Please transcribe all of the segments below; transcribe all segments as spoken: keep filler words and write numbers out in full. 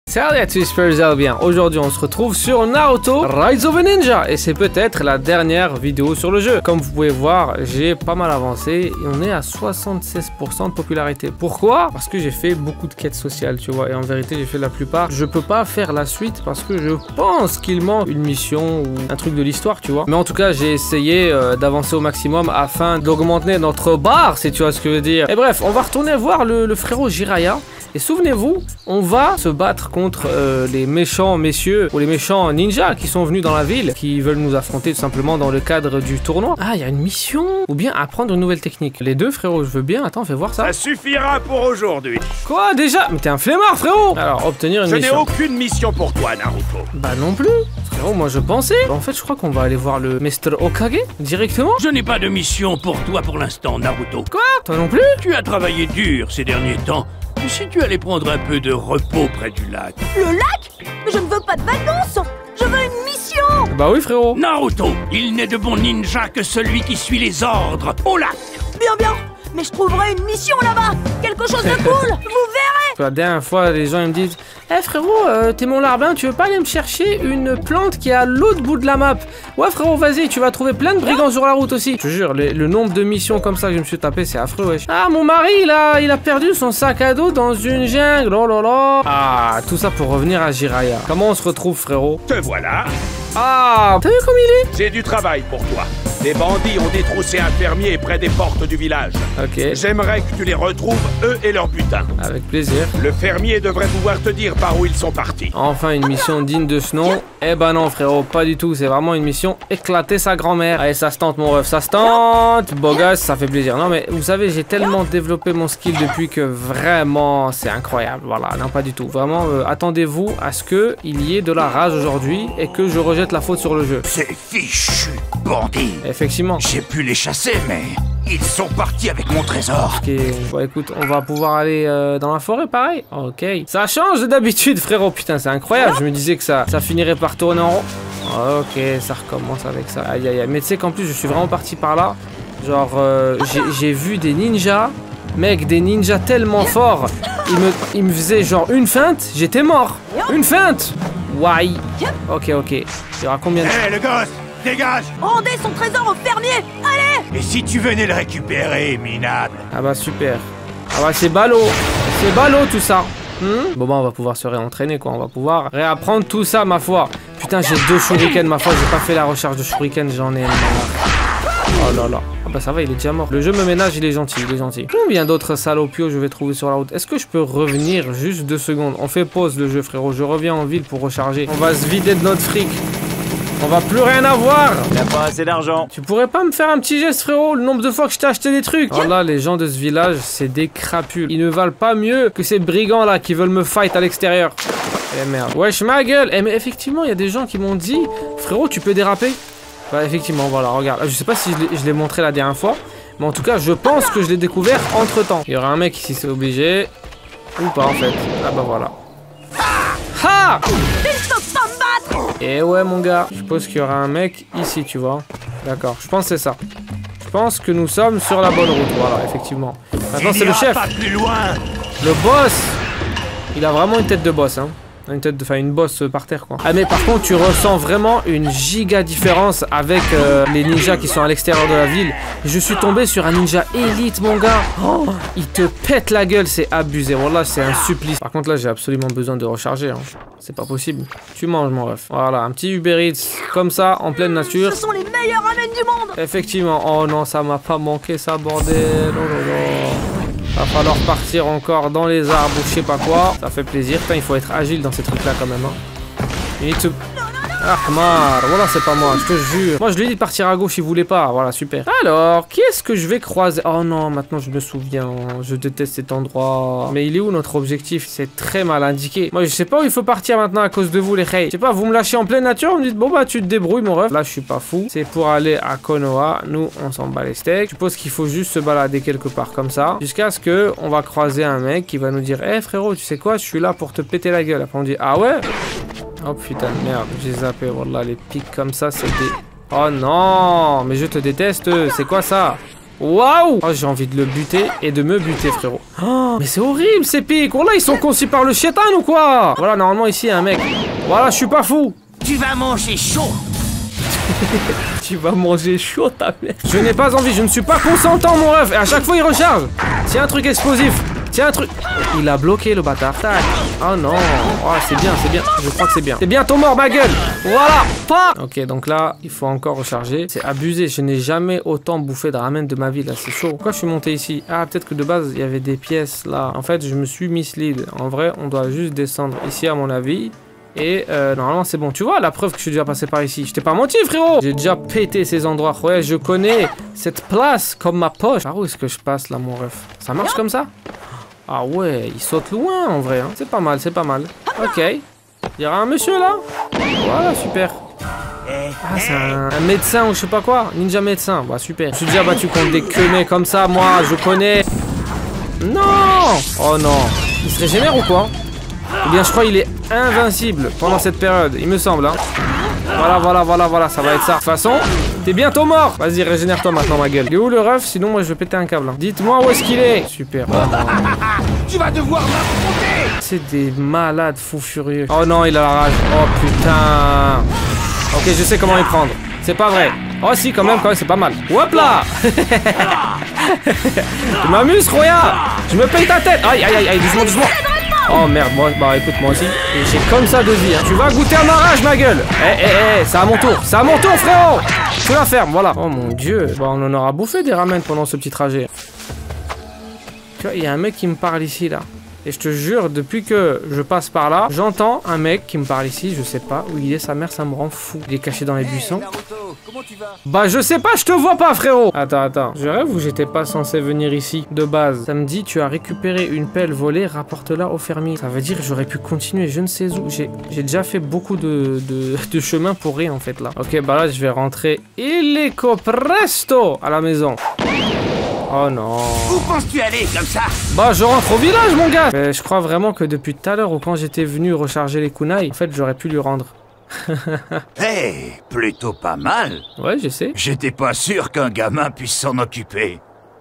Salut à tous, j'espère que vous allez bien. Aujourd'hui on se retrouve sur Naruto Rise of a Ninja et c'est peut-être la dernière vidéo sur le jeu. Comme vous pouvez voir, j'ai pas mal avancé et on est à soixante-seize pour cent de popularité. Pourquoi? Parce que j'ai fait beaucoup de quêtes sociales, tu vois, et en vérité j'ai fait la plupart. Je peux pas faire la suite parce que je pense qu'il manque une mission ou un truc de l'histoire, tu vois. Mais en tout cas j'ai essayé euh, d'avancer au maximum afin d'augmenter notre barre, si tu vois ce que je veux dire. Et bref, on va retourner voir le, le frérot Jiraiya. Et souvenez-vous, on va se battre contre euh, les méchants messieurs ou les méchants ninjas qui sont venus dans la ville, qui veulent nous affronter tout simplement dans le cadre du tournoi. Ah, il y a une mission. Ou bien apprendre une nouvelle technique. Les deux, frérot, je veux bien. Attends, fais voir ça. Ça suffira pour aujourd'hui. Quoi, déjà? Mais t'es un flemmard, frérot. Alors, obtenir une je mission. Je n'ai aucune mission pour toi, Naruto. Bah non plus. Frérot, moi je pensais. Bah, en fait, je crois qu'on va aller voir le Mister Hokage directement. Je n'ai pas de mission pour toi pour l'instant, Naruto. Quoi? Toi non plus? Tu as travaillé dur ces derniers temps. Et si tu allais prendre un peu de repos près du lac? Le lac? Mais je ne veux pas de vacances. Je veux une mission. Bah oui, frérot. Naruto, il n'est de bon ninja que celui qui suit les ordres. Au lac. Bien, bien. Mais je trouverai une mission là-bas. Quelque chose de cool. Vous verrez. La dernière fois, les gens ils me disent « Eh hey, frérot, euh, t'es mon larbin, tu veux pas aller me chercher une plante qui est à l'autre bout de la map ?» Ouais frérot, vas-y, tu vas trouver plein de brigands sur la route aussi. Je te jure, les, le nombre de missions comme ça que je me suis tapé, c'est affreux, wesh. Ah, mon mari, il a, il a perdu son sac à dos dans une jungle, oh là là. Ah, tout ça pour revenir à Jiraiya. Comment on se retrouve, frérot? Te voilà. Ah, t'as vu comme il est? J'ai du travail pour toi. Des bandits ont détroussé un fermier près des portes du village. Ok. J'aimerais que tu les retrouves, eux et leur butin. Avec plaisir. Le fermier devrait pouvoir te dire par où ils sont partis. Enfin, une mission digne de ce nom. Eh ben non, frérot, pas du tout. C'est vraiment une mission éclater sa grand-mère. Allez, ça se tente, mon ref, ça se tente. Beau gosse, ça fait plaisir. Non, mais vous savez, j'ai tellement développé mon skill depuis que vraiment, c'est incroyable. Voilà, non, pas du tout. Vraiment, euh, attendez-vous à ce qu'il y ait de la rage aujourd'hui et que je rejette la faute sur le jeu. Ces fichus bandits. Effectivement. J'ai pu les chasser, mais ils sont partis avec mon trésor. Ok, bon écoute, on va pouvoir aller euh, dans la forêt, pareil. Ok. Ça change d'habitude, frérot. Putain, c'est incroyable. Je me disais que ça, ça finirait par tourner en rond. Ok, ça recommence avec ça. Aïe, aïe, aïe. Mais tu sais qu'en plus, je suis vraiment parti par là. Genre, euh, j'ai vu des ninjas. Mec, des ninjas tellement forts. Ils me, ils me faisaient genre une feinte. J'étais mort. Une feinte. Why? Ok, ok. Il y aura combien de... Hé, hey, le gosse! Dégage! Rendez son trésor au fermier. Allez! Et si tu venais le récupérer, Minade? Ah bah super. Ah bah c'est ballot. C'est ballot tout ça. Hmm? Bon bah on va pouvoir se réentraîner quoi. On va pouvoir réapprendre tout ça ma foi. Putain j'ai deux shurikens ma foi. J'ai pas fait la recherche de shuriken. J'en ai... Oh là là. Ah bah ça va il est déjà mort. Le jeu me ménage il est gentil. Il est gentil. Combien d'autres salopios je vais trouver sur la route? Est-ce que je peux revenir juste deux secondes? On fait pause le jeu frérot. Je reviens en ville pour recharger. On va se vider de notre fric. On va plus rien avoir. Y'a pas assez d'argent. Tu pourrais pas me faire un petit geste frérot? Le nombre de fois que je t'ai acheté des trucs. Oh là les gens de ce village c'est des crapules. Ils ne valent pas mieux que ces brigands là qui veulent me fight à l'extérieur. Eh merde. Wesh ma gueule. Eh mais effectivement il y a des gens qui m'ont dit frérot tu peux déraper. Bah effectivement voilà regarde. Je sais pas si je l'ai montré la dernière fois. Mais en tout cas je pense que je l'ai découvert entre temps. Il y aura un mec ici c'est obligé. Ou pas en fait. Ah bah voilà. Ha! Et ouais mon gars, je suppose qu'il y aura un mec ici tu vois. D'accord, je pense que c'est ça. Je pense que nous sommes sur la bonne route, voilà effectivement. Maintenant c'est le chef. Pas plus loin. Le boss. Il a vraiment une tête de boss hein. Une tête de, enfin une bosse par terre quoi. Ah mais par contre tu ressens vraiment une giga différence avec euh, les ninjas qui sont à l'extérieur de la ville. Je suis tombé sur un ninja élite mon gars. Oh, il te pète la gueule, c'est abusé. Voilà c'est un supplice. Par contre là j'ai absolument besoin de recharger. Hein. C'est pas possible. Tu manges mon ref. Voilà un petit Uber Eats comme ça en pleine nature. Ce sont les meilleurs ramen du monde. Effectivement. Oh non ça m'a pas manqué ça bordel. Oh là là. Va falloir partir encore dans les arbres ou je sais pas quoi. Ça fait plaisir. Putain, il faut être agile dans ces trucs-là quand même. Hein. You need to... Ah, Ahmar, voilà, c'est pas moi, je te jure. Moi, je lui ai dit de partir à gauche, il voulait pas. Voilà, super. Alors, qui est-ce que je vais croiser? Oh non, maintenant je me souviens. Je déteste cet endroit. Mais il est où notre objectif? C'est très mal indiqué. Moi, je sais pas où il faut partir maintenant à cause de vous, les reys. Je sais pas, vous me lâchez en pleine nature, vous me dites, bon bah, tu te débrouilles, mon ref. Là, je suis pas fou. C'est pour aller à Konoha. Nous, on s'en bat les steaks. Je suppose qu'il faut juste se balader quelque part comme ça. Jusqu'à ce que on va croiser un mec qui va nous dire, hé hey, frérot, tu sais quoi? Je suis là pour te péter la gueule. Après, on dit, ah ouais? Oh putain de merde, j'ai zappé, voilà, les pics comme ça, c'est des... Oh non, mais je te déteste, c'est quoi ça? Waouh! Oh, j'ai envie de le buter et de me buter, frérot. Oh, mais c'est horrible ces pics. Oh là, ils sont conçus par le chétan ou quoi? Voilà, normalement ici, il y a un mec. Voilà, je suis pas fou. Tu vas manger chaud. Tu vas manger chaud, ta mère. Je n'ai pas envie, je ne suis pas consentant, mon ref. Et à chaque fois, il recharge. Tiens, un truc explosif. Tiens, un truc. Il a bloqué le bâtard. Tac. Oh non. Oh, c'est bien, c'est bien. Je crois que c'est bien. C'est bientôt mort, ma gueule. Voilà. Pas. Ok, donc là, il faut encore recharger. C'est abusé. Je n'ai jamais autant bouffé de ramen de ma vie, là. C'est chaud. Pourquoi je suis monté ici? Ah, peut-être que de base, il y avait des pièces là. En fait, je me suis mislead. En vrai, on doit juste descendre ici, à mon avis. Et euh, normalement c'est bon, tu vois la preuve que je suis déjà passé par ici. Je t'ai pas menti, frérot. J'ai déjà pété ces endroits. Ouais, je connais cette place comme ma poche. Par où est-ce que je passe là, mon ref? Ça marche comme ça? Ah ouais, il saute loin en vrai, hein. C'est pas mal, c'est pas mal. Ok, il y aura un monsieur là. Voilà, super. Ah, c'est un, un médecin ou je sais pas quoi. Ninja médecin, bah super. Je suis déjà battu contre des quenets comme ça, moi, je connais. Non. Oh non. Il se régénère ou quoi? Ou bien je crois qu'il est invincible pendant cette période, il me semble, hein. Voilà, voilà, voilà, voilà, ça va être ça. De toute façon, t'es bientôt mort. Vas-y, régénère-toi maintenant, ma gueule. Il est où le ref? Sinon, moi, je vais péter un câble, hein. Dites-moi où est-ce qu'il est. Super. Oh, Tu vas devoir m'affronter. c'est des malades fous furieux. Oh non, il a la rage. Oh putain. Ok, je sais comment les prendre. C'est pas vrai. Oh si, quand même, quand même, c'est pas mal. Hop là. Tu m'amuses, Roya. Je me paye ta tête. Aïe, aïe, aïe, aïe, doucement, doucement. Oh merde, moi, bah écoute, moi aussi. J'ai comme ça de vie, hein. Tu vas goûter à ma rage, ma gueule. Eh, eh, eh, c'est à mon tour. C'est à mon tour, frérot. Tu la fermes, voilà. Oh mon dieu. Bah, on en aura bouffé des ramen pendant ce petit trajet. Tu vois, il y a un mec qui me parle ici, là. Et je te jure, depuis que je passe par là, j'entends un mec qui me parle ici, je sais pas où il est, sa mère, ça me rend fou. Il est caché dans les buissons. Naruto, comment tu vas? Bah je sais pas, je te vois pas, frérot. Attends, attends, je rêve ou j'étais pas censé venir ici, de base. Ça me dit, tu as récupéré une pelle volée, rapporte-la au fermier. Ça veut dire que j'aurais pu continuer, je ne sais où. J'ai déjà fait beaucoup de, de, de chemin pour rien, en fait, là. Ok, bah là, je vais rentrer illico presto à la maison. Oh non. Où penses-tu aller comme ça? Bah je rentre au village, mon gars. Mais je crois vraiment que depuis tout à l'heure ou quand j'étais venu recharger les kunai, en fait j'aurais pu lui rendre. Hey, plutôt pas mal. Ouais, je sais. J'étais pas sûr qu'un gamin puisse s'en occuper.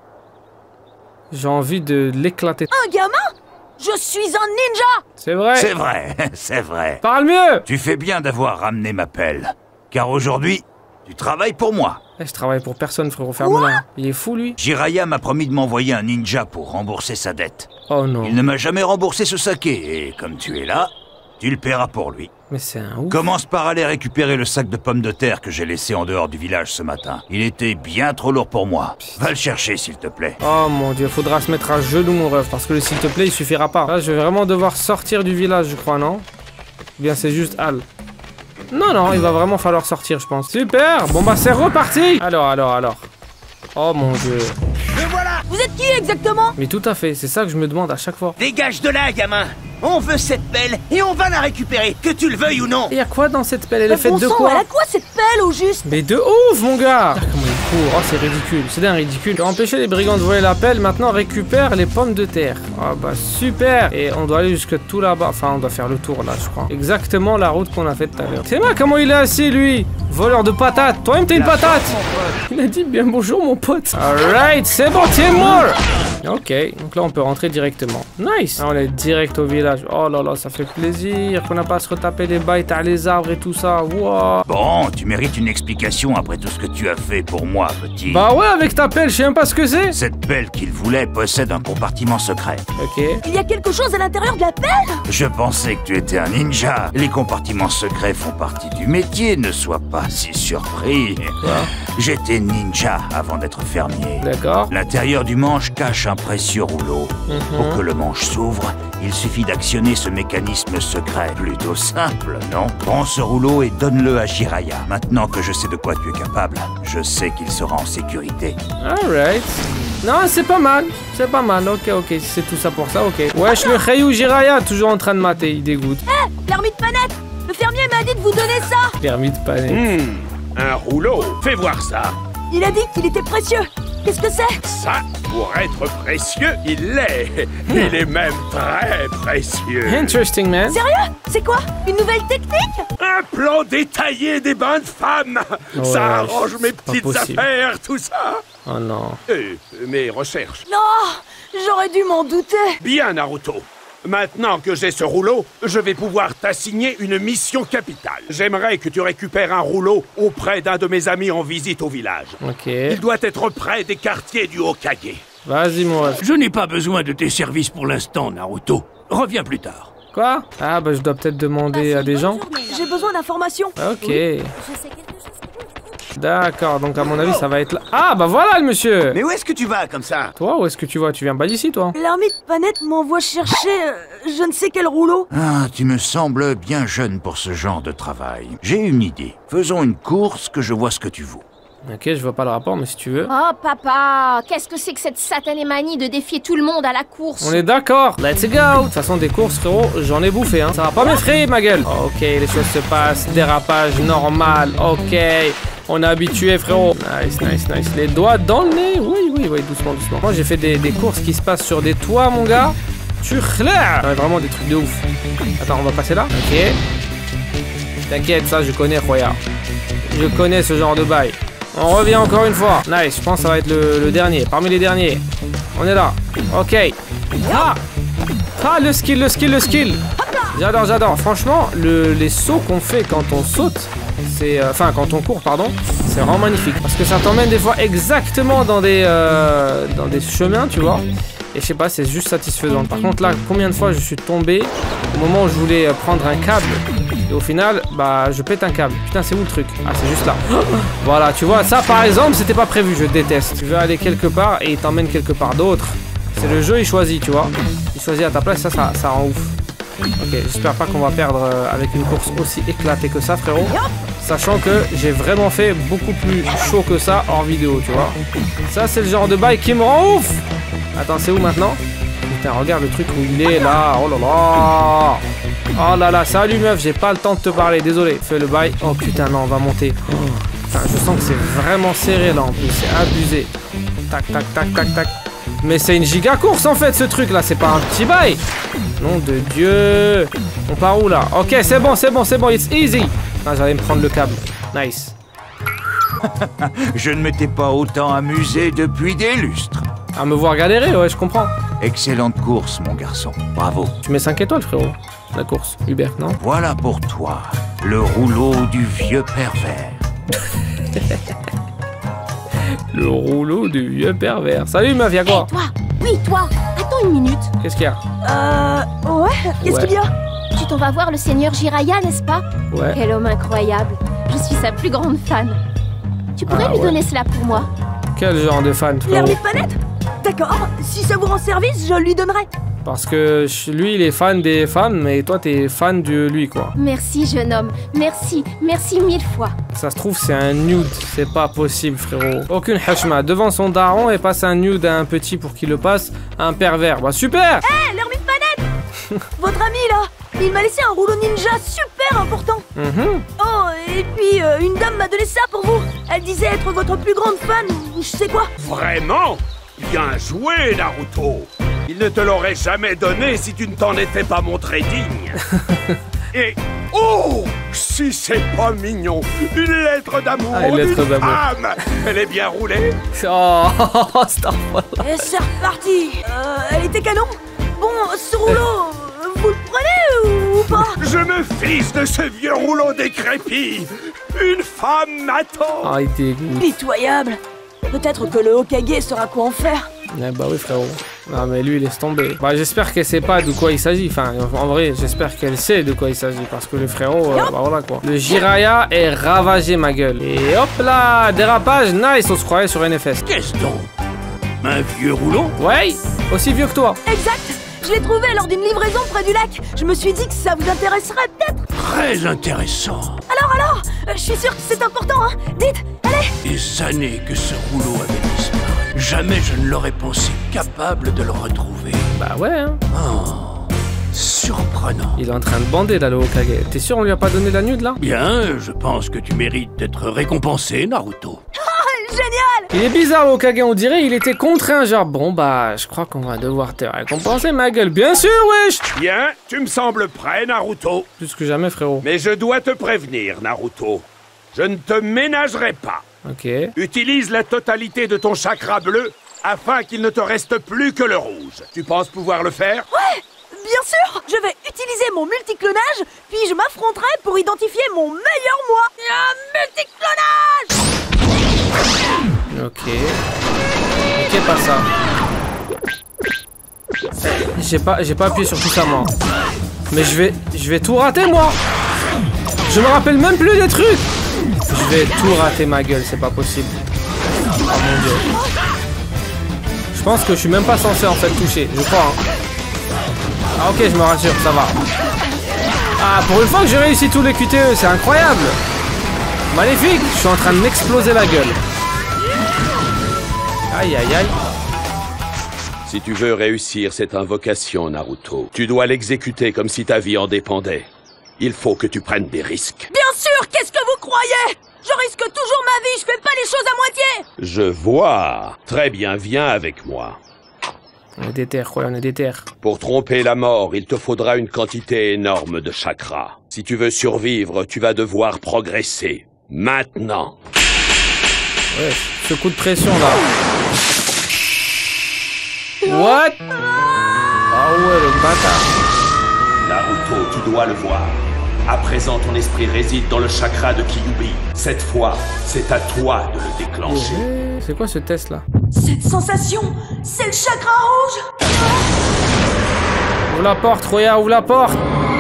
J'ai envie de l'éclater. Un gamin? Je suis un ninja! C'est vrai. C'est vrai, c'est vrai. Parle mieux. Tu fais bien d'avoir ramené ma pelle. Car aujourd'hui, tu travailles pour moi. Eh, je travaille pour personne, frérot, ferme-la. Il est fou, lui. Jiraiya m'a promis de m'envoyer un ninja pour rembourser sa dette. Oh non. Il ne m'a jamais remboursé ce saké, et comme tu es là, tu le paieras pour lui. Mais c'est un ouf. Commence par aller récupérer le sac de pommes de terre que j'ai laissé en dehors du village ce matin. Il était bien trop lourd pour moi. Va le chercher, s'il te plaît. Oh mon dieu, faudra se mettre à genoux, mon ref, parce que le s'il te plaît, il suffira pas. Là, je vais vraiment devoir sortir du village, je crois, non? Ou bien c'est juste Al. Non, non, il va vraiment falloir sortir, je pense. Super. Bon, bah, c'est reparti. Alors, alors, alors. Oh mon dieu. Me voilà. Vous êtes qui exactement? Mais tout à fait, c'est ça que je me demande à chaque fois. Dégage de là, gamin. On veut cette pelle et on va la récupérer, que tu le veuilles ou non. Et y a quoi dans cette pelle? Elle est Mais faite bon de sang, quoi? elle a quoi cette pelle au juste? Mais de ouf, mon gars. Ah, comment il court. Oh, c'est ridicule. C'est d'un ridicule. Pour empêcher les brigands de voler la pelle, maintenant récupère les pommes de terre. Ah bah super. Et on doit aller jusque tout là-bas. Enfin, on doit faire le tour là, je crois. Exactement la route qu'on a faite tout à l'heure. C'est moi comment il est assis, lui. Voleur de patates. Toi-même, t'es une patate. Il a dit bien bonjour, mon pote. Alright, c'est bon, tiens-moi. Ok, donc là on peut rentrer directement. Nice. Ah, on est direct au village. Oh là là, ça fait plaisir qu'on n'a pas à se retaper les bails, t'as les arbres et tout ça. Wow. Bon, tu mérites une explication après tout ce que tu as fait pour moi, petit. Bah ouais, avec ta pelle, je sais même pas ce que c'est. Cette pelle qu'il voulait possède un compartiment secret. Ok. Il y a quelque chose à l'intérieur de la pelle? Je pensais que tu étais un ninja. Les compartiments secrets font partie du métier, ne sois pas si surpris. J'étais ninja avant d'être fermier. D'accord. L'intérieur du manche cache un précieux rouleau. Mm-hmm. Pour que le manche s'ouvre, il suffit d'actionner ce mécanisme secret. Plutôt simple, non? Prends ce rouleau et donne-le à Jiraiya. Maintenant que je sais de quoi tu es capable, je sais qu'il sera en sécurité. Alright. Non, c'est pas mal. C'est pas mal. Ok, ok. Si c'est tout ça pour ça, ok. Wesh, le Ryu Jiraiya, toujours en train de mater. Il dégoûte. Eh, permis de panette! Le fermier m'a dit de vous donner ça! Permis de panette. Hmm, un rouleau. Fais voir ça. Il a dit qu'il était précieux! Qu'est-ce que c'est? Ça, pour être précieux, il l'est. Il est même très précieux. Interesting, man. Sérieux? C'est quoi? Une nouvelle technique? Un plan détaillé des bains de femmes. Ouais, Ça arrange mes pas petites possible. affaires, tout ça. Oh non. Euh, mes recherches. Non! J'aurais dû m'en douter. Bien, Naruto. Maintenant que j'ai ce rouleau, je vais pouvoir t'assigner une mission capitale. J'aimerais que tu récupères un rouleau auprès d'un de mes amis en visite au village. Ok. Il doit être près des quartiers du Hokage. Vas-y, mon ref. Je n'ai pas besoin de tes services pour l'instant, Naruto. Reviens plus tard. Quoi? Ah, bah je dois peut-être demander à des gens. J'ai besoin d'informations. Ok. D'accord, donc à mon avis, ça va être là. Ah, bah voilà le monsieur! Mais où est-ce que tu vas comme ça? Toi, où est-ce que tu vas? Tu viens pas d'ici, toi? L'ermite Panette m'envoie chercher euh, je ne sais quel rouleau. Ah, tu me sembles bien jeune pour ce genre de travail. J'ai une idée. Faisons une course que je vois ce que tu vaux. Ok, je vois pas le rapport, mais si tu veux. Oh papa, qu'est-ce que c'est que cette satanée manie de défier tout le monde à la course? On est d'accord, let's go! De toute façon, des courses, frérot, j'en ai bouffé, hein. Ça va pas m'effrayer, ma gueule! Ok, les choses se passent, dérapage normal, ok. On est habitué, frérot. Nice, nice, nice. Les doigts dans le nez. Oui, oui, oui, doucement, doucement. Moi, j'ai fait des, des courses qui se passent sur des toits, mon gars. Tu clair. Vraiment des trucs de ouf. Attends, on va passer là. Ok. T'inquiète, ça, je connais, regarde. Je connais ce genre de bail. On revient encore une fois. Nice, je pense que ça va être le, le dernier. Parmi les derniers. On est là. Ok. Ah, ah le skill, le skill, le skill. J'adore, j'adore. Franchement, le, les sauts qu'on fait quand on saute, c'est... Enfin, euh, quand on court, pardon, c'est vraiment magnifique. Parce que ça t'emmène des fois exactement dans des, euh, dans des chemins, tu vois. Et je sais pas, c'est juste satisfaisant. Par contre, là, combien de fois je suis tombé au moment où je voulais prendre un câble. Et au final, bah, je pète un câble. Putain, c'est où le truc? Ah, c'est juste là. Voilà, tu vois, ça, par exemple, c'était pas prévu. Je déteste. Tu veux aller quelque part et il t'emmène quelque part d'autre. C'est le jeu, il choisit, tu vois. Il choisit à ta place, ça, ça, ça rend ouf. Ok, j'espère pas qu'on va perdre euh, avec une course aussi éclatée que ça, frérot. Sachant que j'ai vraiment fait beaucoup plus chaud que ça hors vidéo, tu vois. Ça, c'est le genre de bail qui me rend ouf. Attends, c'est où maintenant? Putain, regarde le truc où il est là. Oh là là. Oh là là, salut meuf, j'ai pas le temps de te parler, désolé. Fais le bail. Oh putain, non, on va monter. Oh. Putain, je sens que c'est vraiment serré là en plus, c'est abusé. Tac, tac, tac, tac, tac. Mais c'est une giga course en fait ce truc là, c'est pas un petit bail. Nom de Dieu. On part où là? Ok, c'est bon, c'est bon, c'est bon, it's easy. Ah, j'allais me prendre le câble. Nice. Je ne m'étais pas autant amusé depuis des lustres. À me voir galérer, ouais, je comprends. Excellente course, mon garçon. Bravo. Tu mets cinq étoiles, frérot. La course. Hubert, non? Voilà pour toi, le rouleau du vieux pervers. Le rouleau du vieux pervers. Salut meuf, y'a quoi? Hey, toi, oui, toi, attends une minute. Qu'est-ce qu'il y a? Euh... Ouais? Qu'est-ce Ouais. qu'il y a? Tu t'en vas voir le seigneur Jiraiya, n'est-ce pas? Ouais. Quel homme incroyable. Je suis sa plus grande fan. Tu pourrais Ah, lui ouais. donner cela pour moi? Quel genre de fan, frérot? L'ermite Panette? D'accord, si ça vous rend service, je lui donnerai. Parce que lui, il est fan des femmes, mais toi, t'es fan de lui, quoi. Merci, jeune homme. Merci, merci mille fois. Ça se trouve, c'est un nude. C'est pas possible, frérot. Aucune hashma. Devant son daron et passe un nude à un petit pour qu'il le passe à un pervers. Bah, super! Hé, l'ermite Panette! Votre ami, là, il m'a laissé un rouleau ninja super important. Mhm. Oh, et puis, euh, une dame m'a donné ça pour vous. Elle disait être votre plus grande fan, ou je sais quoi. Vraiment? Bien joué, Naruto. Il ne te l'aurait jamais donné si tu ne t'en étais pas montré digne. Et... Oh! Si c'est pas mignon! Une lettre d'amour Ah, une lettre d'une d'amour. femme! Elle est bien roulée? Oh, Star Wars. Et c'est reparti. Euh, elle était canon. Bon, ce rouleau, vous le prenez ou pas? Je me fiche de ce vieux rouleau décrépit! Une femme m'attend! Ah, il dégoûte. Pitoyable. Peut-être que le Hokage saura quoi en faire. Eh bah oui, frérot. Non, mais lui, il laisse tomber. Bah, j'espère qu'elle sait pas de quoi il s'agit. Enfin, en vrai, j'espère qu'elle sait de quoi il s'agit. Parce que le frérot, euh, bah voilà quoi. Le Jiraiya est ravagé, ma gueule. Et hop là, dérapage, nice. On se croirait sur N F S. Qu'est-ce donc? Un vieux rouleau? Ouais, aussi vieux que toi. Exact. Je l'ai trouvé lors d'une livraison près du lac. Je me suis dit que ça vous intéresserait peut-être. Très intéressant. Alors, alors, euh, je suis sûre que c'est important, hein. Dites, allez. Des années que ce rouleau avait disparu. Jamais je ne l'aurais pensé capable de le retrouver. Bah ouais, hein. Oh, surprenant. Il est en train de bander là, le Hokage. T'es sûr on lui a pas donné la nude là? Bien, je pense que tu mérites d'être récompensé, Naruto. Génial! Il est bizarre le Hokage, on dirait il était contraint, genre bon bah je crois qu'on va devoir te récompenser ma gueule. Bien sûr wesh. Bien, tu me sembles prêt Naruto. Plus que jamais frérot. Mais je dois te prévenir Naruto. Je ne te ménagerai pas. Ok. Utilise la totalité de ton chakra bleu afin qu'il ne te reste plus que le rouge. Tu penses pouvoir le faire? Ouais! Bien sûr! Je vais utiliser mon multiclonage, puis je m'affronterai pour identifier mon meilleur moi! Un multiclonage! Ok. Ok, pas ça. J'ai pas, j'ai pas appuyé sur tout ça moi. Mais je vais, je vais tout rater moi. Je me rappelle même plus des trucs. Je vais tout rater ma gueule, c'est pas possible. Oh mon dieu. Je pense que je suis même pas censé en fait toucher, je crois. Hein. Ah ok, je me rassure, ça va. Ah, pour une fois que j'ai réussi tous les Q T E, c'est incroyable. Magnifique, je suis en train de m'exploser la gueule. Aïe aïe aïe. Si tu veux réussir cette invocation, Naruto, tu dois l'exécuter comme si ta vie en dépendait. Il faut que tu prennes des risques. Bien sûr, qu'est-ce que vous croyez? Je risque toujours ma vie, je fais pas les choses à moitié. Je vois. Très bien, viens avec moi. On est déter, ouais, on est déter. Pour tromper la mort, il te faudra une quantité énorme de chakra. Si tu veux survivre, tu vas devoir progresser. Maintenant. Ouais, ce coup de pression là. What? Ah ouais, le bâtard. Naruto, tu dois le voir. À présent, ton esprit réside dans le chakra de Kyuubi. Cette fois, c'est à toi de le déclencher. Ouais, c'est quoi ce test là? Cette sensation, c'est le chakra rouge. Ouvre la porte, Roya, ouvre la porte.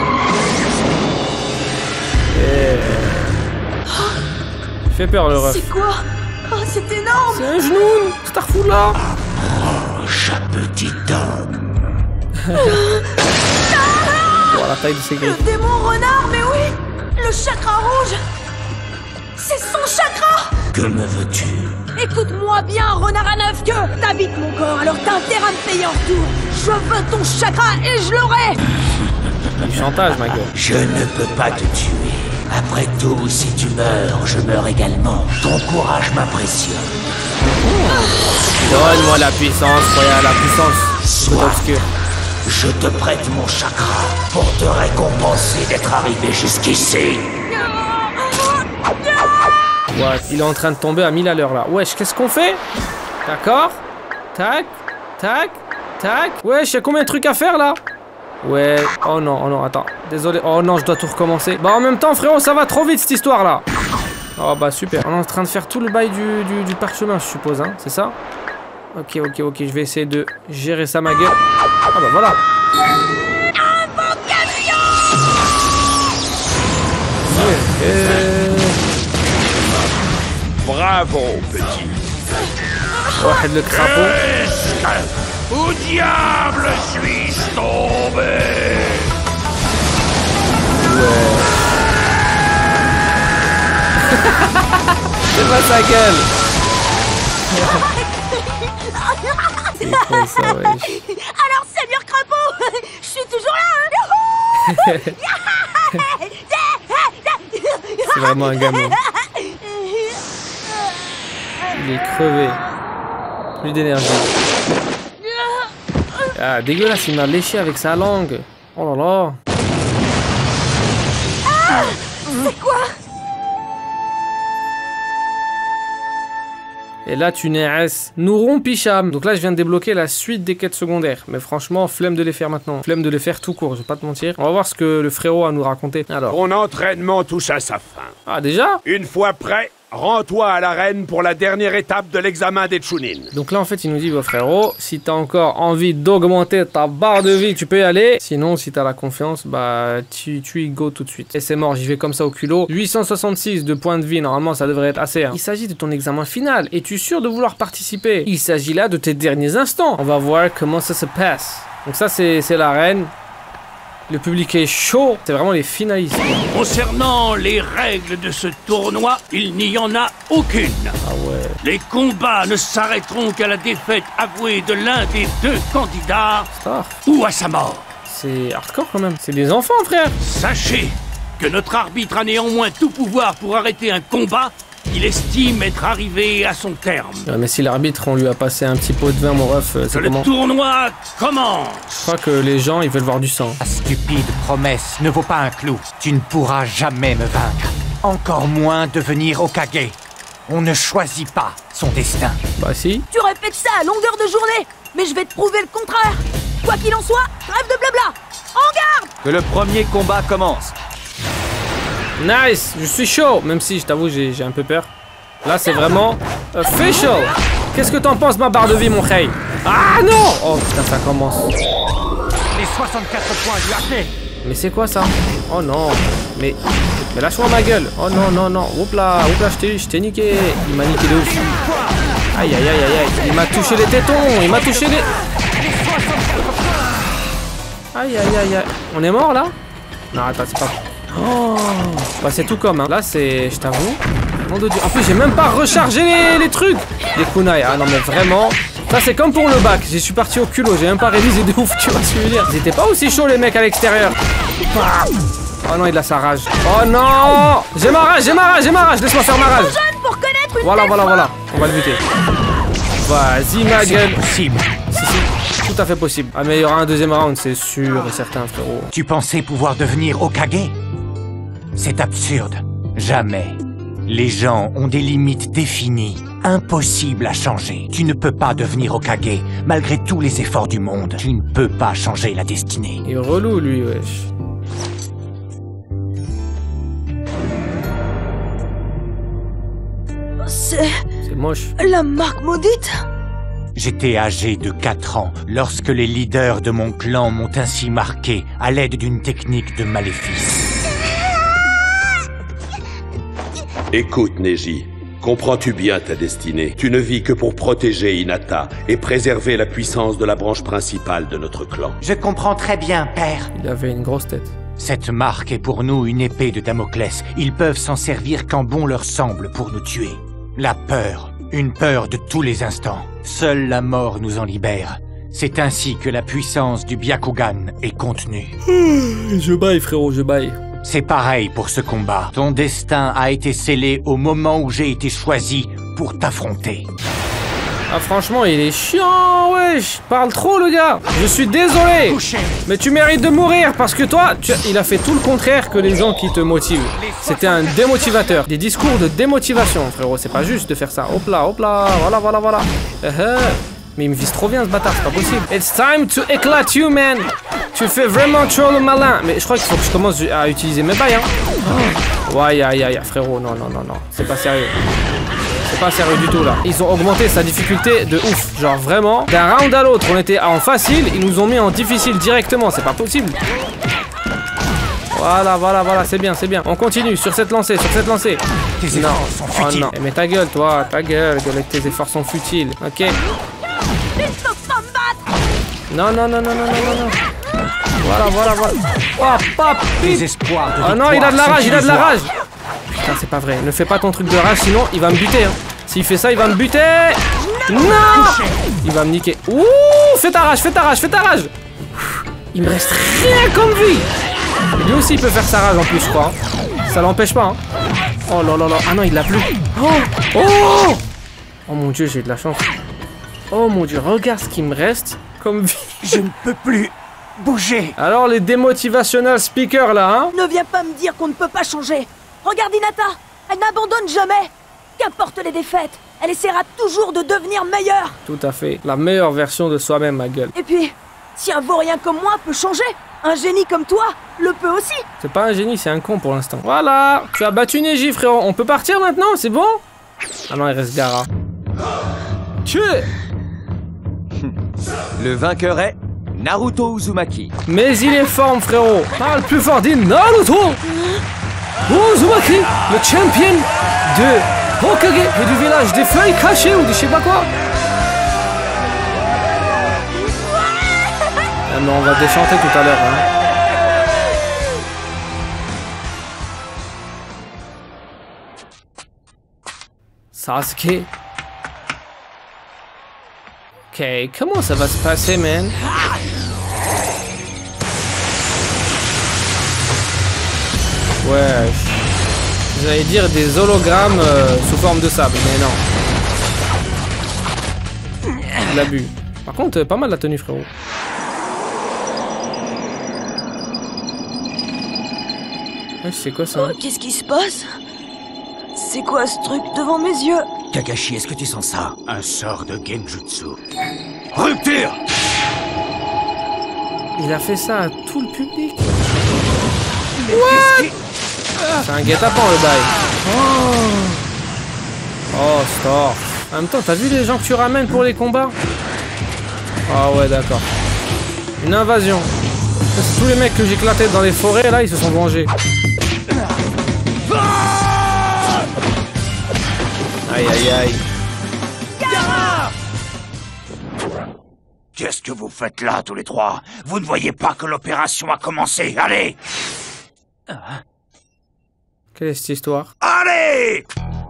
Et... Il fait peur le ref. C'est quoi? Oh, c'est énorme. C'est un genou, Starfou là. Approche, petit homme. Oh, la taille de ses griffes. Le démon renard, mais oui. Le chakra rouge. C'est son chakra. Que me veux-tu? Écoute-moi bien, renard à neuf queues. T'habites mon corps, alors t'as intérêt à me payer en retour. Je veux ton chakra et je l'aurai. Du chantage, ma gueule. Je ne peux pas te tuer. Après tout, si tu meurs, je meurs également. Ton courage m'impressionne. Donne-moi la puissance, Roya, la puissance. Sois. Obscur. Je te prête mon chakra pour te récompenser d'être arrivé jusqu'ici. Ouais, il est en train de tomber à mille à l'heure là. Wesh, qu'est-ce qu'on fait? D'accord. Tac, tac, tac. Wesh, y'a combien de trucs à faire là? Ouais. Oh non, oh non, attends. Désolé. Oh non, je dois tout recommencer. Bah en même temps, frérot, ça va trop vite cette histoire là. Oh bah super. On est en train de faire tout le bail du, du, du parchemin, je suppose, hein. C'est ça? Ok, ok, ok. Je vais essayer de gérer ça, ma gueule. Ah bah voilà. Ouais, euh... Bravo, petit. Ouais, le crapaud. Où diable suis-je tombé? C'est pas sa gueule. C'est quoi ça, wesh? Alors, Seigneur Crapaud, je suis toujours là, hein. C'est vraiment un gamin. Il est crevé. Plus d'énergie. Ah, dégueulasse, il m'a léché avec sa langue. Oh là là. Ah, c'est quoi? Et là, tu n'es Nouron Picham. Donc là, je viens de débloquer la suite des quêtes secondaires. Mais franchement, flemme de les faire maintenant. Flemme de les faire tout court, je vais pas te mentir. On va voir ce que le frérot a à nous raconter. Alors. Ton entraînement touche à sa fin. Ah, déjà? Une fois prêt, rends-toi à l'arène pour la dernière étape de l'examen des Chunin. Donc là, en fait, il nous dit, bah, frérot, si t'as encore envie d'augmenter ta barre de vie, tu peux y aller. Sinon, si t'as la confiance, bah, tu, tu y go tout de suite. Et c'est mort, j'y vais comme ça au culot. huit cent soixante-six de points de vie, normalement, ça devrait être assez. Hein. Il s'agit de ton examen final. Es-tu sûr de vouloir participer? Il s'agit là de tes derniers instants. On va voir comment ça se passe. Donc ça, c'est l'arène. Le public est chaud, c'est vraiment les finalistes. Concernant les règles de ce tournoi, il n'y en a aucune. Ah ouais. Les combats ne s'arrêteront qu'à la défaite avouée de l'un des deux candidats Star. ou à sa mort. C'est hardcore quand même. C'est des enfants, frère. Sachez que notre arbitre a néanmoins tout pouvoir pour arrêter un combat Il estime être arrivé à son terme. Ouais, mais si l'arbitre, on lui a passé un petit pot de vin, mon ref, euh, c'est Le comment? tournoi commence. Je crois que les gens, ils veulent voir du sang. Ta stupide promesse ne vaut pas un clou. Tu ne pourras jamais me vaincre. Encore moins devenir Hokage. On ne choisit pas son destin. Bah si. Tu répètes ça à longueur de journée, mais je vais te prouver le contraire. Quoi qu'il en soit, trêve de blabla. En garde! Que le premier combat commence. Nice, je suis chaud, même si je t'avoue j'ai un peu peur. Là c'est vraiment official. Qu'est-ce que t'en penses ma barre de vie mon rey? Ah non! Oh putain ça commence. Les soixante-quatre points du Hake. Mais c'est quoi ça? Oh non. Mais, mais lâche-moi ma gueule. Oh non non non. Oups là, oups là je t'ai niqué. Il m'a niqué de ouf. Aïe aïe aïe aïe aïe. Il m'a touché les tétons. Il m'a touché les... Aïe aïe aïe aïe. On est mort là? Non attends c'est pas... Oh bah c'est tout comme hein. Là c'est... Je t'avoue. En plus j'ai même pas rechargé les, les trucs. Les kunai. Ah non mais vraiment. Ça c'est comme pour le bac. Je suis parti au culot. J'ai même pas révisé de ouf. Tu vois ce que je veux dire? Ils étaient pas aussi chauds les mecs à l'extérieur. Oh non il a sa rage. Oh non. J'ai ma rage. J'ai ma rage. J'ai ma rage. Laisse-moi faire ma rage. Voilà voilà voilà. On va le buter. Vas-y ma gueule. Possible. Si si. Tout à fait possible. Ah mais il y aura un deuxième round c'est sûr et certain frérot. Tu pensais pouvoir devenir Hokage? C'est absurde. Jamais. Les gens ont des limites définies, impossibles à changer. Tu ne peux pas devenir Hokage, malgré tous les efforts du monde. Tu ne peux pas changer la destinée. Il est relou lui wesh. C'est... C'est moche. la marque maudite? J'étais âgé de quatre ans lorsque les leaders de mon clan m'ont ainsi marqué à l'aide d'une technique de maléfice. Écoute, Neji. Comprends-tu bien ta destinée? Tu ne vis que pour protéger Hinata et préserver la puissance de la branche principale de notre clan. Je comprends très bien, père. Il avait une grosse tête. Cette marque est pour nous une épée de Damoclès. Ils peuvent s'en servir quand bon leur semble pour nous tuer. La peur, une peur de tous les instants. Seule la mort nous en libère. C'est ainsi que la puissance du Byakugan est contenue. Je baille frérot, je baille. C'est pareil pour ce combat. Ton destin a été scellé au moment où j'ai été choisi pour t'affronter. Ah franchement il est chiant wesh. Parle trop le gars. Je suis désolé. Mais tu mérites de mourir parce que toi tu... Il a fait tout le contraire que les gens qui te motivent. C'était un démotivateur. Des discours de démotivation frérot. C'est pas juste de faire ça. Hop là hop là. Voilà voilà voilà. uh -huh. Mais il me vise trop bien ce bâtard. C'est pas possible. It's time to éclate you man. Tu fais vraiment trop le malin. Mais je crois qu'il faut que je commence à utiliser mes bails hein. Oh. Ouais aïe aïe frérot. Non non non non. C'est pas sérieux. C'est pas sérieux du tout là. Ils ont augmenté sa difficulté de ouf. Genre vraiment, d'un round à l'autre, on était en facile, ils nous ont mis en difficile directement. C'est pas possible. Voilà, voilà, voilà, c'est bien, c'est bien. On continue sur cette lancée, sur cette lancée. Tes non, efforts sont futiles. Oh non. Mais ta gueule, toi, ta gueule, gueule, tes efforts sont futiles. Ok. Non, non, non, non, non, non, non. Voilà, voilà, voilà. Oh, papi. Tes espoirs de Oh non, il a de la rage, il a de la rage. Putain, c'est pas vrai. Ne fais pas ton truc de rage, sinon il va me buter. Hein. S'il fait ça, il va me buter. Non. Il va me niquer. Ouh, fais ta rage, fais ta rage, fais ta rage. Il me reste rien comme vie. Lui aussi, il peut faire sa rage en plus, je crois. Ça l'empêche pas. Hein. Oh là là là. Ah non, il l'a plus. Oh. Oh. Oh mon dieu, j'ai de la chance. Oh mon dieu, regarde ce qu'il me reste comme vie. Je ne peux plus bouger. Alors, les démotivational speakers là, hein. Ne viens pas me dire qu'on ne peut pas changer. Regarde Hinata, elle n'abandonne jamais. Qu'importe les défaites, elle essaiera toujours de devenir meilleure. Tout à fait. La meilleure version de soi-même, ma gueule. Et puis, si un vaurien comme moi peut changer, un génie comme toi le peut aussi. C'est pas un génie, c'est un con pour l'instant. Voilà, tu as battu Neji, frérot. On peut partir maintenant, c'est bon? Ah non, il reste Gaara. Tué. Le vainqueur est Naruto Uzumaki. Mais il est fort, frérot. Parle plus fort, dis Naruto Uzumaki, le champion de Hokage et du village des feuilles cachées ou de je sais pas quoi. Ah mais on va déchanter tout à l'heure. Hein. Sasuke. Ok, comment ça va se passer, man? Wesh. J'allais dire des hologrammes euh, sous forme de sable, mais non. L'abus. Par contre, pas mal la tenue, frérot. Ouais, c'est quoi ça? Oh, qu'est-ce qui se passe? C'est quoi ce truc devant mes yeux? Kakashi, est-ce que tu sens ça? Un sort de Genjutsu. Rupture! Il a fait ça à tout le public. What? C'est un guet-apens le bail. Oh, oh Store. En même temps, t'as vu les gens que tu ramènes pour les combats? Ah ouais, d'accord. Une invasion. Tous les mecs que j'éclatais dans les forêts, là, ils se sont vengés. Aïe, aïe, aïe. Qu'est-ce que vous faites là, tous les trois? Vous ne voyez pas que l'opération a commencé? Allez! Quelle est cette histoire? Allez!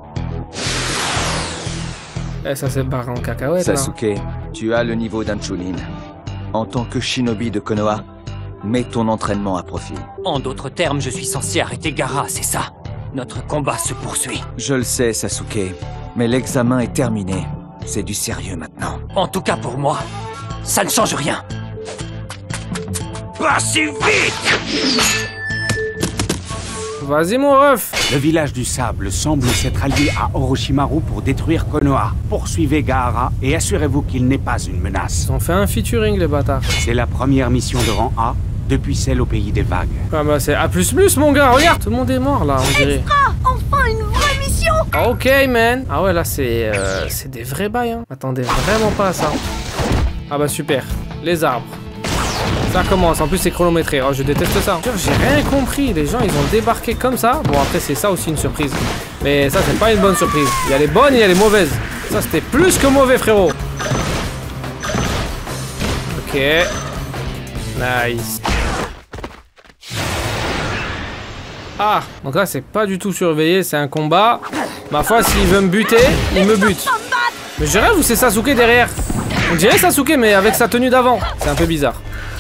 Eh, ça s'est barré en cacahuète, là. Sasuke, tu as le niveau d'un Chunin. En tant que shinobi de Konoha, mets ton entraînement à profit. En d'autres termes, je suis censé arrêter Gaara, c'est ça? Notre combat se poursuit. Je le sais, Sasuke, mais l'examen est terminé. C'est du sérieux maintenant. En tout cas pour moi, ça ne change rien. Pas si vite! Vas-y, mon ref. Le village du sable semble s'être allié à Orochimaru pour détruire Konoha. Poursuivez Gaara et assurez-vous qu'il n'est pas une menace. Ils ont fait un featuring, les bâtards. C'est la première mission de rang A depuis celle au pays des vagues. Ah bah c'est A plus plus, mon gars, regarde. Tout le monde est mort, là, on dirait. Extra! Enfin une vraie mission! Ok, man. Ah ouais, là, c'est euh, c'est des vrais bails, hein. Attendez vraiment pas à ça. Ah bah super. Les arbres. Ça commence, en plus c'est chronométré. Oh, je déteste ça. J'ai rien compris. Les gens, ils ont débarqué comme ça. Bon, après, c'est ça aussi une surprise. Mais ça, c'est pas une bonne surprise. Il y a les bonnes et il y a les mauvaises. Ça, c'était plus que mauvais, frérot. Ok. Nice. Ah, donc là, c'est pas du tout surveillé. C'est un combat. Ma foi, s'il veut me buter, il me bute. Mais je rêve ou c'est Sasuke derrière? On dirait Sasuke, mais avec sa tenue d'avant. C'est un peu bizarre.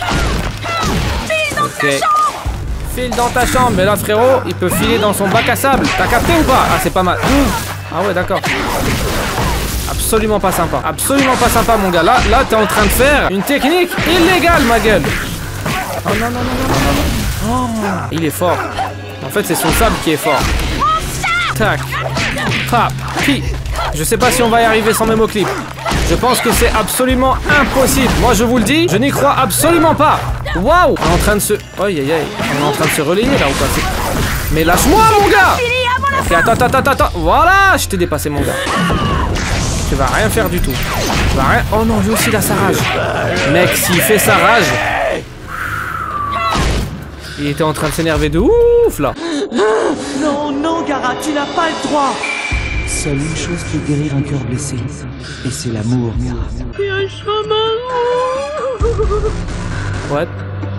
Ok. File dans ta chambre. Mais là, frérot, il peut filer dans son bac à sable. T'as capté ou pas? Ah, c'est pas mal. Ah ouais, d'accord. Absolument pas sympa. Absolument pas sympa, mon gars. Là, là t'es en train de faire une technique illégale, ma gueule. Oh non, non, non, non, non, non. Oh, il est fort. En fait, c'est son sable qui est fort. Tac. Pap. Pi. Je sais pas si on va y arriver sans mémo clip. Je pense que c'est absolument impossible. Moi, je vous le dis, je n'y crois absolument pas. Waouh! On est en train de se... Aïe, aïe, aïe. On est en train de se relayer, là, ou pas? Mais lâche-moi, mon gars! Ok, attends, attends, attends, attends. Voilà! Je t'ai dépassé, mon gars. Tu vas rien faire du tout. Tu vas rien... Oh non, lui aussi, il a sa rage. Mec, s'il fait sa rage... Il était en train de s'énerver de ouf, là. Non, non, Gaara, tu n'as pas le droit. Seule une chose peut guérir un cœur blessé, et c'est l'amour. What?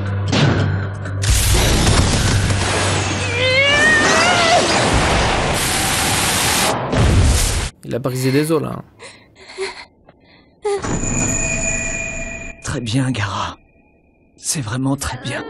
Il a brisé des os, là. Très bien, Gaara. C'est vraiment très bien.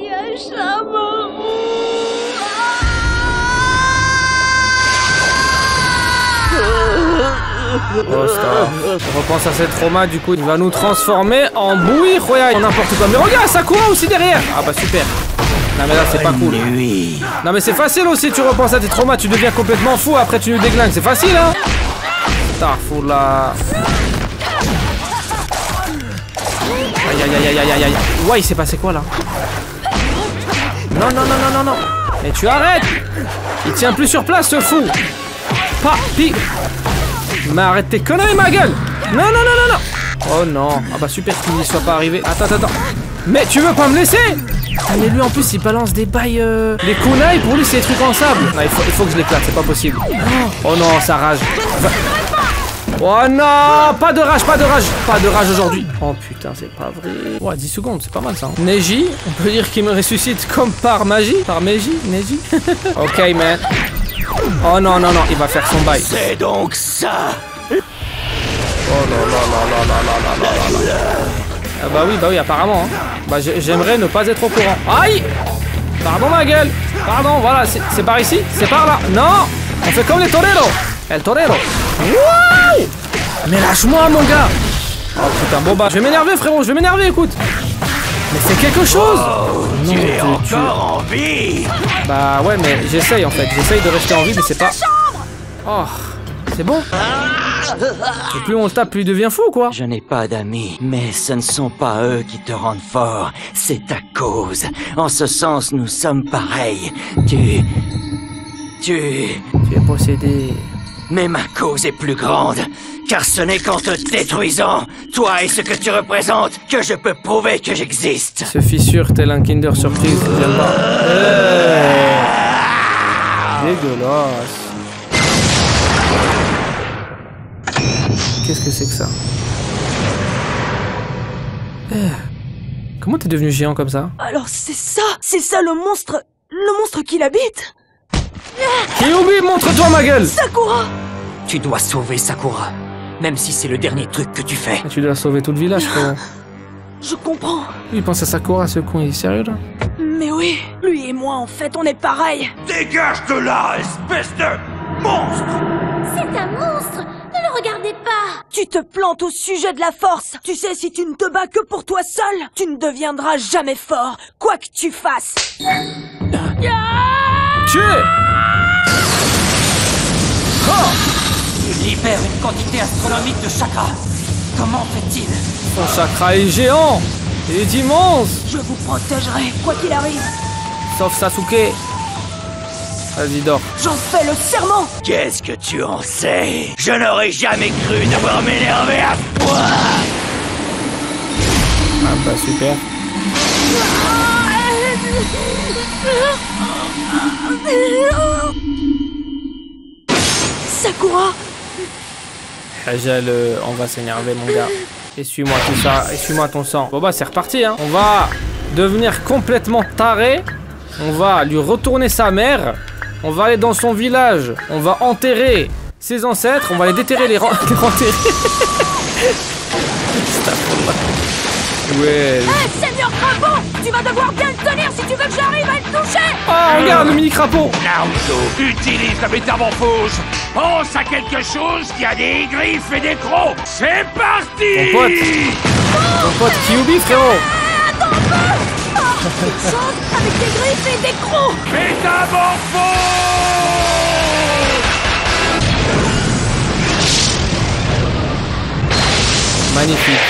Oh, stop. Je repense à ces traumas, du coup, il va nous transformer en bouillie royale, en n'importe quoi. Mais regarde, Sakura aussi derrière. Ah bah super. Non mais là, c'est pas cool. Non mais c'est facile aussi, tu repenses à tes traumas, tu deviens complètement fou, après tu nous déglingues. C'est facile, hein. Starfoula. Aïe aïe aïe aïe aïe aïe. Ouais, il s'est passé quoi là? Non, non, non, non, non, non. Mais tu arrêtes. Il tient plus sur place, ce fou. Papi. Mais arrête tes conneries, ma gueule. Non, non, non, non, non. Oh non. Ah bah super qu'il n'y soit pas arrivé. Attends, attends, attends. Mais tu veux pas me laisser? Ah mais lui en plus il balance des bails euh... Les kunai pour lui c'est des trucs en sable. Non, il faut, il faut que je l'éclate, c'est pas possible. Oh non, ça rage. Oh non, pas de rage, pas de rage. Pas de rage aujourd'hui. Oh putain, c'est pas vrai. Ouais, dix secondes, c'est pas mal ça. Hein. Neji, on peut dire qu'il me ressuscite comme par magie. Par magie, Neji. Ok, man. Oh non, non, non, il va faire son bail. C'est donc ça. Oh là là là là là là là là là. Ah bah oui, bah oui, apparemment. Hein. Bah j'aimerais ne pas être au courant. Aïe. Pardon ma gueule. Pardon, voilà, c'est par ici. C'est par là. Non. On fait comme les toreros. El torero. Wouh! Mais lâche-moi, mon gars. Oh putain, bon bah, je vais m'énerver, frérot. Je vais m'énerver, écoute. Mais fais quelque chose. Oh, non, tu es tu, encore tu... en vie. Bah ouais, mais j'essaye en fait. J'essaye de rester en vie, mais c'est pas... Oh, c'est bon. Et plus on le tape, plus il devient fou, quoi. Je n'ai pas d'amis, mais ce ne sont pas eux qui te rendent fort. C'est ta cause. En ce sens, nous sommes pareils. Tu... Tu... Tu es possédé. Mais ma cause est plus grande. Car ce n'est qu'en te détruisant, toi et ce que tu représentes, que je peux prouver que j'existe. Ce fissure tel un Kinder Surprise, j'aime pas. Hey. Dégueulasse. Qu'est-ce que c'est que ça? euh. Comment t'es devenu géant comme ça? Alors c'est ça, c'est ça le monstre, le monstre qui l'habite. Kyuubi, montre-toi ma gueule. Sakura. Tu dois sauver Sakura, même si c'est le dernier truc que tu fais. Et tu dois sauver tout le village, frérot. Je comprends. Il pense à Sakura, ce con, il est sérieux là? Mais oui, lui et moi en fait, on est pareils. Dégage de là, espèce de monstre! C'est un monstre! Ne le regardez pas! Tu te plantes au sujet de la force. Tu sais, si tu ne te bats que pour toi seul, tu ne deviendras jamais fort, quoi que tu fasses. Tuez! Oh! Tu libères une quantité astronomique de chakra. Comment fait-il? Son chakra est géant! Il est immense! Je vous protégerai, quoi qu'il arrive. Sauf Sasuke. Vas-y, dors. J'en fais le serment. Qu'est-ce que tu en sais? Je n'aurais jamais cru devoir m'énerver à ce point. Ah bah super. Sakura. Agel, euh, on va s'énerver, mon gars. Essuie-moi tout ça, essuie-moi ton sang. Bon bah c'est reparti, hein. On va devenir complètement taré. On va lui retourner sa mère. On va aller dans son village. On va enterrer ses ancêtres. On va les déterrer, les, ren les renterrer. Ouais. Hey, Seigneur Crapaud, tu vas devoir bien le tenir si tu veux que j'arrive à le toucher. Oh, regarde le mini crapaud. Naruto, utilise la métamorphose. Pense à quelque chose qui a des griffes et des crocs. C'est parti. Ton pote. Ton pote Kyuubi, frérot. Attends un peu. Oh, une chose avec des griffes et des crocs. Métamorphose. Magnifique.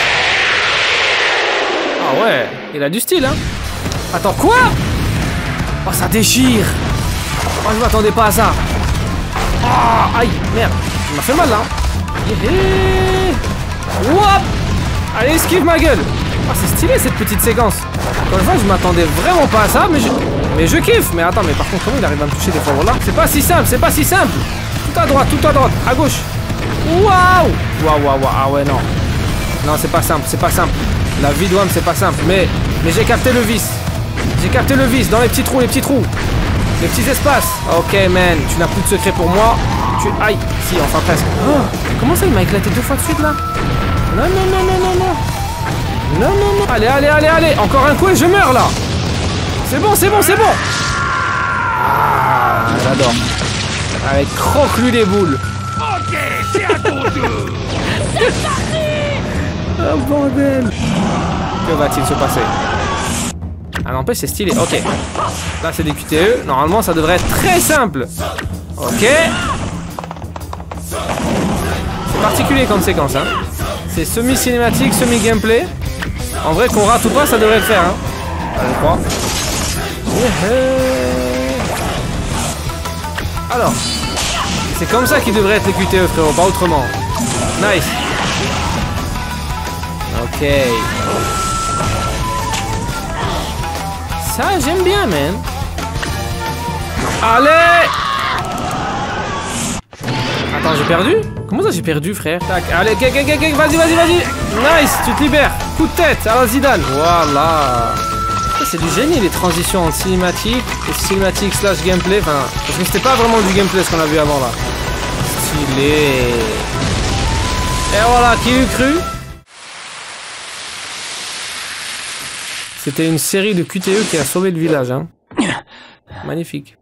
Ah ouais, il a du style, hein. Attends, quoi? Oh, ça déchire. Oh, je m'attendais pas à ça. Oh, aïe, merde. Il m'a fait mal, là. Yeah. Wouap. Allez, esquive ma gueule. Oh, c'est stylé, cette petite séquence. Encore une fois, je m'attendais vraiment pas à ça, mais je... mais je kiffe. Mais attends, mais par contre, comment il arrive à me toucher des fois là? C'est pas si simple, c'est pas si simple. Tout à droite, tout à droite, à gauche. Waouh. Waouh, waouh, waouh. Ah ouais, non. Non, c'est pas simple, c'est pas simple. La vie d'Ouam, c'est pas simple, mais, mais j'ai capté le vice. J'ai capté le vice dans les petits trous, les petits trous. Les petits espaces. Ok, man, tu n'as plus de secret pour moi. Tu... Aïe, si, enfin presque. Oh, comment ça, il m'a éclaté deux fois de suite, là? Non, non, non, non, non, non. Non, non, non. Allez, allez, allez, allez. Encore un coup et je meurs, là. C'est bon, c'est bon, c'est bon. Ah, j'adore. Allez, croque-lui des boules. Ok, c'est à ton tour. C'est parti. Oh bordel. Que va-t-il se passer? Ah n'empêche c'est stylé, ok. Là c'est des Q T E, normalement ça devrait être très simple. Ok. C'est particulier comme séquence, hein. C'est semi-cinématique, semi-gameplay. En vrai qu'on rate ou pas ça devrait le faire, hein. Ah, je crois. Alors. C'est comme ça qu'ils devraient être les Q T E frérot, pas autrement. Nice. Ok. Ça, j'aime bien, man. Allez. Attends, j'ai perdu? Comment ça, j'ai perdu, frère? Tac, allez, vas-y, vas-y, vas-y. Nice, tu te libères. Coup de tête, à la Zidane. Voilà. C'est du génie, les transitions en cinématique, et cinématique slash gameplay. Enfin, parce que c'était pas vraiment du gameplay ce qu'on a vu avant, là. Stylé. Et voilà, qui eût cru? C'était une série de Q T E qui a sauvé le village, hein. Magnifique.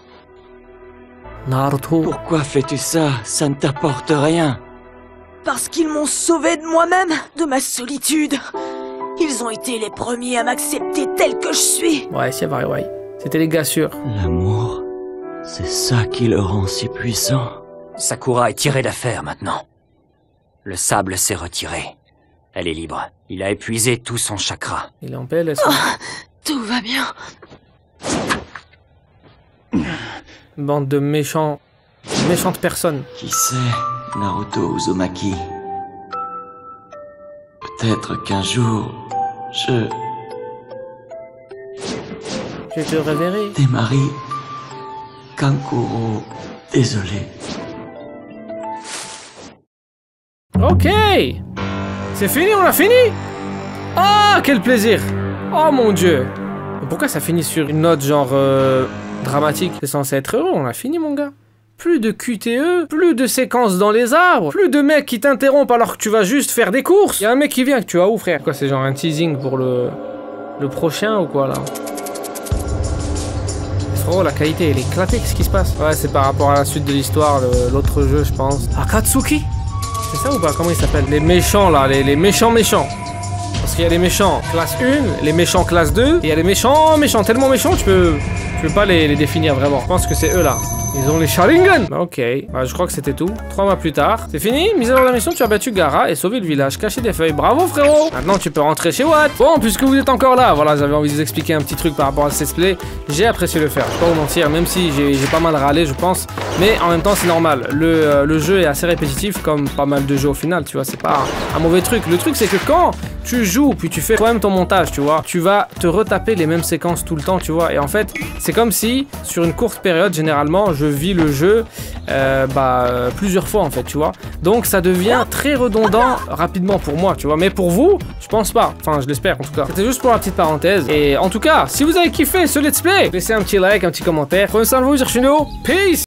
Naruto. Pourquoi fais-tu ça? Ça ne t'apporte rien. Parce qu'ils m'ont sauvé de moi-même, de ma solitude. Ils ont été les premiers à m'accepter tel que je suis. Ouais, c'est vrai, ouais. C'était les gars sûrs. L'amour, c'est ça qui le rend si puissant. Sakura est tirée d'affaire maintenant. Le sable s'est retiré. Elle est libre. Il a épuisé tout son chakra. Il est en P L S. Oh, tout va bien. Bande de méchants... méchantes personnes. Qui sait, Naruto Uzumaki? Peut-être qu'un jour, je... Je te reverrai. Tes maris... Kankuro... Désolé. Ok. C'est fini, on a fini. Ah, quel plaisir. Oh mon dieu. Mais pourquoi ça finit sur une note genre euh, dramatique? C'est censé être heureux, on a fini mon gars. Plus de Q T E, plus de séquences dans les arbres, plus de mecs qui t'interrompent alors que tu vas juste faire des courses. Y'a un mec qui vient que tu vas où frère? Quoi, c'est genre un teasing pour le, le prochain ou quoi là? Oh, la qualité elle est éclatée, qu'est-ce qui se passe? Ouais, c'est par rapport à la suite de l'histoire, l'autre jeu je pense. Akatsuki? C'est ça ou pas? Comment ils s'appellent? Les méchants là, les, les méchants méchants. Parce qu'il y a les méchants classe un, les méchants classe deux, et il y a les méchants méchants, tellement méchants tu peux, tu peux pas les, les définir vraiment. Je pense que c'est eux là. Ils ont les Sharingan. Ok, bah, je crois que c'était tout. Trois mois plus tard. C'est fini. Mise à jour de la mission, tu as battu Gaara et sauvé le village, caché des feuilles. Bravo frérot. Maintenant tu peux rentrer chez Watt. Bon, puisque vous êtes encore là, voilà, j'avais envie de vous expliquer un petit truc par rapport à ce let's play. J'ai apprécié le faire, je vais pas vous mentir, même si j'ai pas mal râlé je pense. Mais en même temps c'est normal. Le, euh, le jeu est assez répétitif comme pas mal de jeux au final, tu vois, c'est pas un, un mauvais truc. Le truc c'est que quand tu joues, puis tu fais toi-même ton montage, tu vois, tu vas te retaper les mêmes séquences tout le temps, tu vois. Et en fait, c'est comme si sur une courte période, généralement, je vis le jeu Euh, bah, euh, plusieurs fois en fait, tu vois. Donc ça devient très redondant rapidement pour moi, tu vois. Mais pour vous, je pense pas. Enfin, je l'espère en tout cas. C'était juste pour la petite parenthèse. Et en tout cas, si vous avez kiffé ce let's play, laissez un petit like, un petit commentaire. Prenez soin de vous, Jirchino. Peace!